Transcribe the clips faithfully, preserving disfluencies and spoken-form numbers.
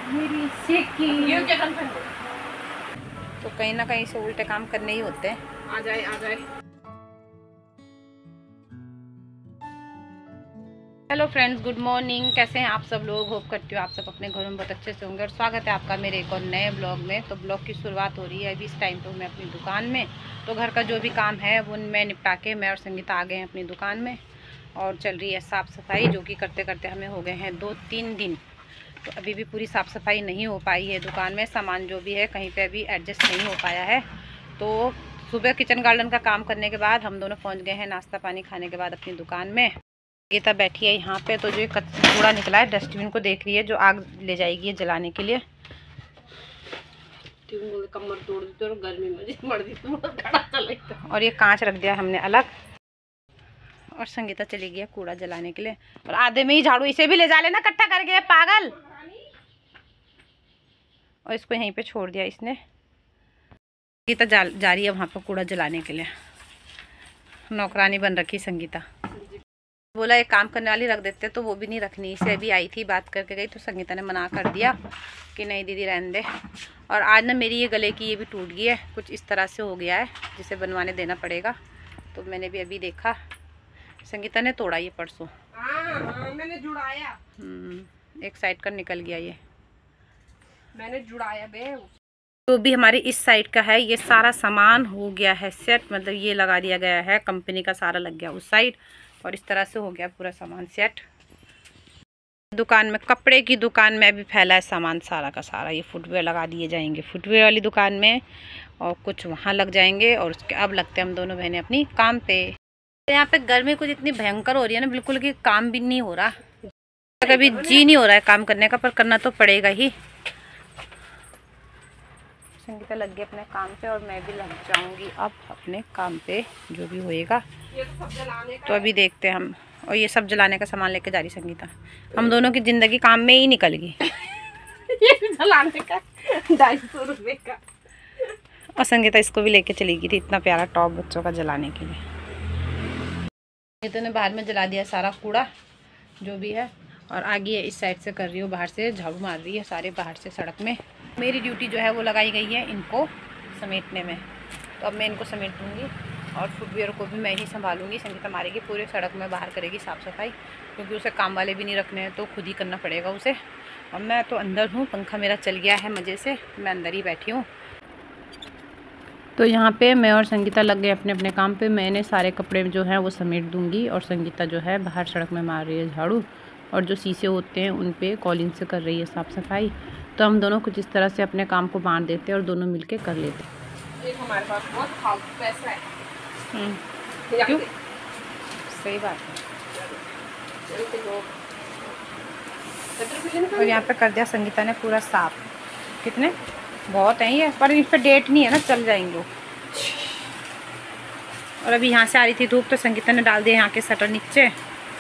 मेरी सिक्की। ये क्या गर्लफ्रेंड हो? तो कहीं ना कहीं से उल्टे काम करने ही होते हैं। आ जाए आ जाए। Hello friends, good morning. कैसे हैं आप सब लोग? होप करती हूँ आप सब अपने घरों में बहुत अच्छे से होंगे और स्वागत है आपका मेरे एक और नए ब्लॉग में। तो ब्लॉग की शुरुआत हो रही है अभी इस टाइम पे मैं अपनी दुकान में। तो घर का जो भी काम है वो मैं निपटा के मैं और संगीता आ गए हैं अपनी दुकान में और चल रही है साफ़ सफाई, जो कि करते करते हमें हो गए हैं दो तीन दिन। तो अभी भी पूरी साफ़ सफाई नहीं हो पाई है दुकान में, सामान जो भी है कहीं पर अभी एडजस्ट नहीं हो पाया है। तो सुबह किचन गार्डन का काम करने के बाद हम दोनों पहुँच गए हैं नाश्ता पानी खाने के बाद अपनी दुकान में। गीता बैठी है यहाँ पे। तो जो कूड़ा निकला है डस्टबिन को देख रही है, जो आग ले जाएगी जलाने के लिए। कमर तोड़ दी और गर्मी में मर दी तो खड़ा चलेगा। और ये कांच रख दिया हमने अलग और संगीता चली गई है कूड़ा जलाने के लिए। और आधे में ही झाड़ू, इसे भी ले जा लेना इकट्ठा करके पागल। और इसको यहीं पे छोड़ दिया इसने। संगीता जा, जा रही है वहाँ पर कूड़ा जलाने के लिए। नौकरानी बन रखी संगीता। बोला एक काम करने वाली रख देते, तो वो भी नहीं रखनी। इसे अभी आई थी बात करके गई तो संगीता ने मना कर दिया कि नहीं दीदी रहने दे। और आज ना मेरी ये गले की ये भी टूट गई है, कुछ इस तरह से हो गया है जिसे बनवाने देना पड़ेगा। तो मैंने भी अभी देखा, संगीता ने तोड़ा ये परसों। हाँ, हाँ, मैंने जुड़ाया। एक साइड का निकल गया, ये मैंने जुड़ाया बे। तो भी हमारी इस साइड का है, ये सारा सामान हो गया है सेट, मतलब ये लगा दिया गया है, कंपनी का सारा लग गया उस साइड और इस तरह से हो गया पूरा सामान सेट। दुकान में, कपड़े की दुकान में भी फैला है सामान सारा का सारा। ये फुटवेयर लगा दिए जाएंगे फुटवेयर वाली दुकान में और कुछ वहाँ लग जाएंगे। और उसके अब लगते हैं हम दोनों बहनें अपनी काम पे। यहाँ पे गर्मी कुछ इतनी भयंकर हो रही है ना, बिल्कुल कि काम भी नहीं हो रहा, कभी जी नहीं हो रहा है काम करने का, पर करना तो पड़ेगा ही। संगीता लग गई अपने काम पे और मैं भी लग जाऊंगी अब अपने काम पे, जो भी होएगा। तो अभी देखते हैं हम। और ये सब जलाने का सामान लेके जा रही संगीता। हम दोनों की जिंदगी काम में ही निकल गई। ये जलाने का ढाई सौ रुपये का। और संगीता इसको भी लेके चली गई थी, इतना प्यारा टॉप बच्चों का जलाने के लिए। संगीता ने बाहर में जला दिया सारा कूड़ा जो भी है और आगे है इस साइड से कर रही हूँ, बाहर से झाड़ू मार रही है सारे बाहर से सड़क में। मेरी ड्यूटी जो है वो लगाई गई है इनको समेटने में। तो अब मैं इनको समेट दूँगी और फुटवेयर को भी मैं ही संभालूंगी। संगीता मारेगी पूरे सड़क में बाहर करेगी साफ़ सफाई, क्योंकि उसे काम वाले भी नहीं रखने हैं तो खुद ही करना पड़ेगा उसे। और मैं तो अंदर हूँ, पंखा मेरा चल गया है मज़े से, मैं अंदर ही बैठी हूँ। तो यहाँ पे मैं और संगीता लग गए अपने अपने काम पे। मैंने सारे कपड़े जो हैं वो समेट दूँगी और संगीता जो है बाहर सड़क में मार रही है झाड़ू और जो शीशे होते हैं उन पे कॉलिन से कर रही है साफ़ सफाई। तो हम दोनों कुछ इस तरह से अपने काम को बांट देते हैं और दोनों मिलके कर लेते हैं। एक हमारे पास बहुत फालतू पैसा है। क्यों? सही बात है। और यहाँ पे कर दिया संगीता ने पूरा साफ। कितने बहुत हैं ये, पर इस पर डेट नहीं है ना, चल जाएंगे। और अभी यहाँ से आ रही थी धूप तो संगीता ने डाल दिया यहाँ के शटर नीचे।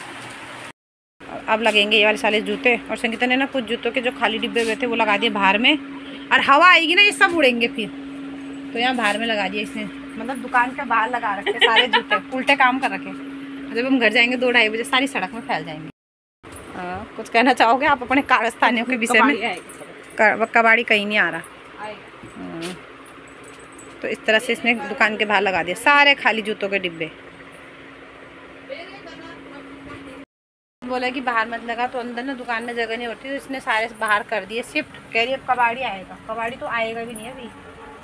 अब लगेंगे ये वाले साले जूते। और संगीता ने ना कुछ जूतों के जो खाली डिब्बे हुए थे वो लगा दिए बाहर में, और हवा आएगी ना ये सब उड़ेंगे फिर। तो यहाँ बाहर में लगा दिया इसने, मतलब दुकान के बाहर लगा रखे सारे जूते, उल्टे काम कर रखे। जब हम घर जाएंगे दो ढाई बजे सारी सड़क में फैल जाएंगे। आ, कुछ कहना चाहोगे आप अपने कारस्तानियों के विषय में? कबाड़ी कहीं नहीं आ रहा। तो इस तरह से इसने दुकान के बाहर लगा दिया सारे खाली जूतों के डिब्बे। बोला कि बाहर मत लगा, तो अंदर ना दुकान में जगह नहीं होती, तो इसने सारे बाहर कर दिए शिफ्ट। कह रही अब कबाड़ी आएगा, कबाड़ी तो आएगा भी नहीं अभी।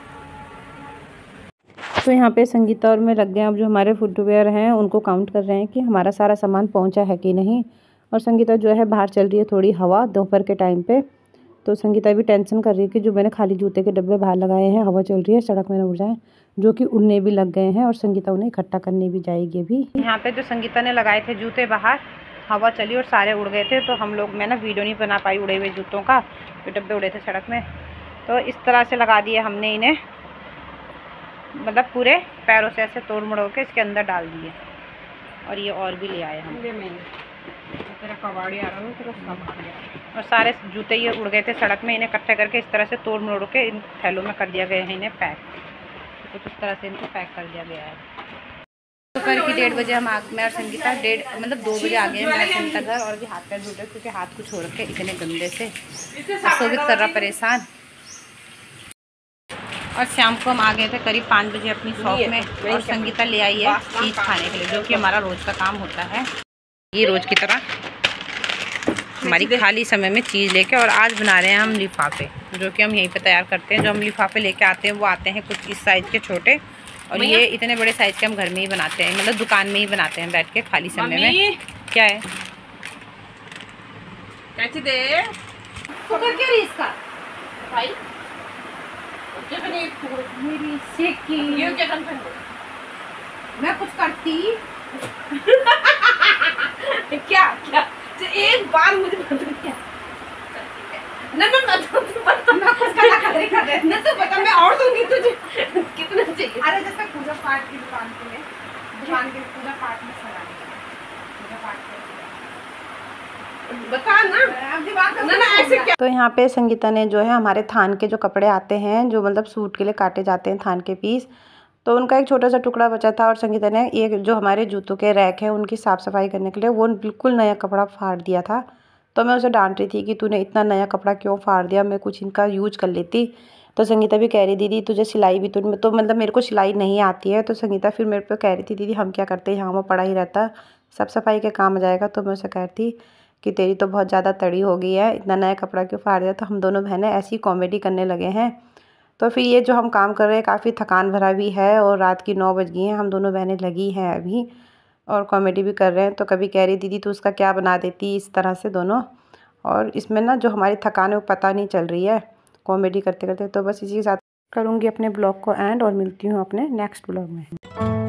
तो यहाँ पे संगीता और मैं लग गए। अब जो हमारे फुटवेयर हैं उनको काउंट कर रहे हैं कि हमारा सारा सामान पहुँचा है कि नहीं। और संगीता जो है बाहर चल रही है थोड़ी हवा दोपहर के टाइम पे। तो संगीता भी टेंशन कर रही है कि जो मैंने खाली जूते के डब्बे बाहर लगाए हैं हवा चल रही है सड़क में न उड़ जाए, जो कि उड़ने भी लग गए हैं और संगीता उन्हें इकट्ठा करने भी जाएगी अभी। यहाँ पे जो संगीता ने लगाए थे जूते बाहर, हवा चली और सारे उड़ गए थे। तो हम लोग, मैं ना वीडियो नहीं बना पाई उड़े हुए जूतों का, जो डब्बे उड़े थे सड़क में। तो इस तरह से लगा दिए हमने इन्हें, मतलब पूरे पैरों से ऐसे तोड़ मड़ोड़ के इसके अंदर डाल दिए। और ये और भी ले आए हम। तेरा कबाड़ी आ रहा है, तेरा सब आ गया। और सारे जूते ये उड़ गए थे सड़क में, इन्हें इकट्ठे करके इस तरह से तोड़ मड़ोड़ के इन थैलों में कर दिया गया है इन्हें पैक। तो कुछ इस तरह से इनको पैक कर दिया गया है। तो दोपहर की डेढ़ बजे हम आ मैं और संगीता डेढ़ मतलब दो बजे आ गए हैं मैं संगीता घर, और अभी हाथ पैर धो रहे क्योंकि हाथ कुछ हो रखे इतने गंदे से। शोभित कर रहा परेशान। और शाम को हम आ गए थे करीब पाँच बजे अपनी शॉप में, और संगीता ले आई है चीज़ खाने के लिए, जो कि हमारा रोज़ का काम होता है। ये रोज़ की तरह हमारी खाली समय में चीज़ लेके, और आज बना रहे हैं हम लिफाफे, जो कि हम यहीं पे तैयार करते हैं। जो हम लिफाफे लेके आते हैं वो आते हैं कुछ इस साइज़ के छोटे, और ये इतने बड़े साइज़ के हम घर में ही बनाते हैं, मतलब दुकान में ही बनाते हैं बैठ के खाली समय में। क्या है कैसे दे पकड़ के इसका भाई मेरी सेकी ये क्या करते मैं कुछ करती क्या क्या तो एक बार मुझे बता क्या ना ना ना मैं कुछ कला कर कर रहे ना तो बता मैं और दूंगी तुझे कितना चाहिए। अरे जैसे पूजा पाठ की दुकान के लिए दुकान के पूजा पाठ में सजाने पूजा पाठ बता ना ना ना ऐसे क्या। तो यहाँ पे संगीता ने जो है हमारे थान के जो कपड़े आते हैं, जो मतलब सूट के लिए काटे जाते हैं थान के पीस, तो उनका एक छोटा सा टुकड़ा बचा था, और संगीता ने एक जो हमारे जूतों के रैक हैं उनकी साफ़ सफाई करने के लिए वो बिल्कुल नया कपड़ा फाड़ दिया था। तो मैं उसे डांट रही थी कि तूने इतना नया कपड़ा क्यों फाड़ दिया, मैं कुछ इनका यूज कर लेती। तो संगीता भी कह रही दीदी तुझे सिलाई भी तो तो मतलब मेरे को सिलाई नहीं आती है। तो संगीता फिर मेरे पे कह रही थी दीदी हम क्या करते हैं, यहाँ वो पड़ा ही रहता, साफ़ सफाई के काम आ जाएगा। तो मैं उसे कह रही थी कि तेरी तो बहुत ज़्यादा तड़ी हो गई है, इतना नया कपड़ा क्यों फाड़ दिया। तो हम दोनों बहनें ऐसी कॉमेडी करने लगे हैं। तो फिर ये जो हम काम कर रहे हैं काफ़ी थकान भरा भी है, और रात की नौ बज गई हैं, हम दोनों बहनें लगी हैं अभी और कॉमेडी भी कर रहे हैं। तो कभी कह रही दीदी तो उसका क्या बना देती इस तरह से दोनों, और इसमें ना जो हमारी थकान है वो पता नहीं चल रही है कॉमेडी करते करते। तो बस इसी के साथ करूँगी अपने ब्लॉग को एंड, और मिलती हूँ अपने नेक्स्ट ब्लॉग में।